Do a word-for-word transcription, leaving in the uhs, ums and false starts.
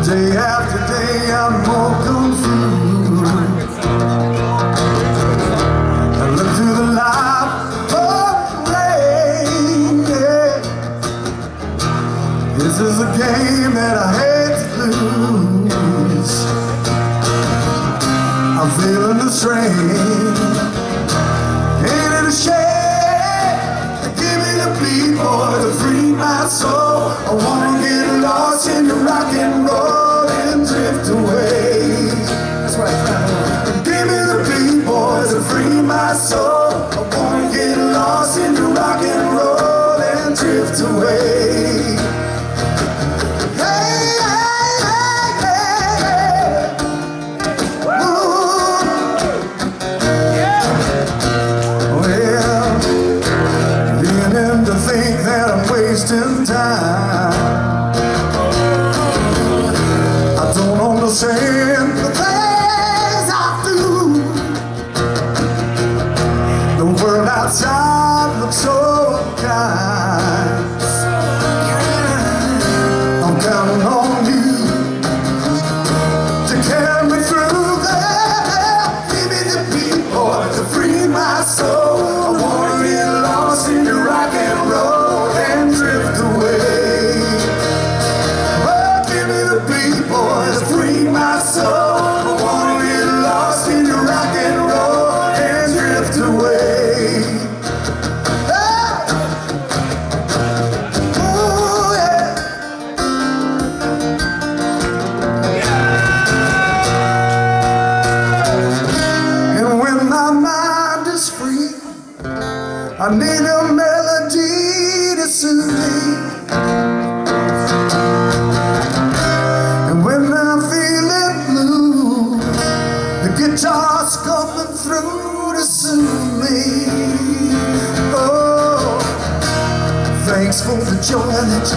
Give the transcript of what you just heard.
Day after day I'm more confused. I look through the light of rain, yeah. This is a game that I hate to lose. I'm feeling the strain. Ain't it a shame? Give me the beat, boy, to free my soul. I wanna get lost in your rock and roll and drift away. That's what I found. Give me the beat, boy, to free my soul. I wanna get lost in your rock and roll and drift away. Wasting time. I don't understand the things I do. The world outside looks so kind. I'm counting on you to carry me through there. Give me the beat, boy, to free my soul. I wanna get lost in your rock and roll. Drift away. Oh, give me the beat, boy, to free my soul. I wanna get lost in your rock and roll and drift away. Oh, oh yeah. Yeah. And when my mind is free, I need a melody to soothe me. And when I'm feeling blue, the guitar's coming through to soothe me. Oh, thanks for the joy that